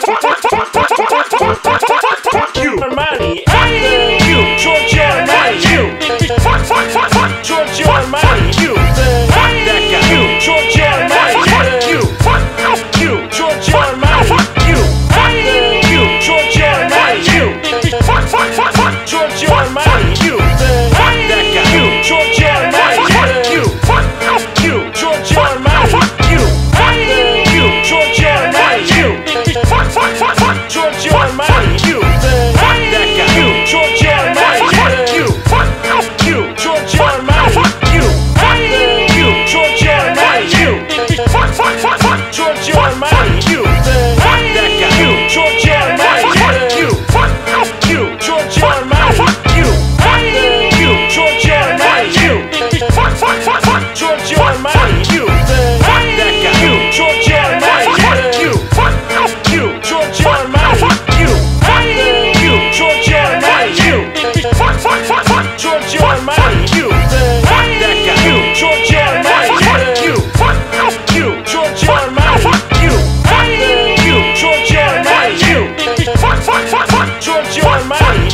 You, Armani, you, Giorgio Armani, you, Giorgio Armani, you, that guy, you, Giorgio Armani, you, Giorgio Armani, you, Giorgio Armani, you, Giorgio Armani, you, that guy, you, Giorgio Armani, you, Giorgio Armani, you, Giorgio Armani, you, Giorgio Armani, you, that guy, you, Giorgio Armani, you, Giorgio Armani, you, Giorgio Armani, you, Giorgio Armani, you, that guy, you, Giorgio Armani, you, Giorgio Armani, you, Giorgio Armani, you, Giorgio Armani, you, that guy, you, Giorgio Armani, you, Giorgio Armani, you, Giorgio Armani, you, Giorgio Armani, you, that guy, you, Giorgio Armani, you, Giorgio Armani, you, Giorgio Armani, you, Giorgio Armani.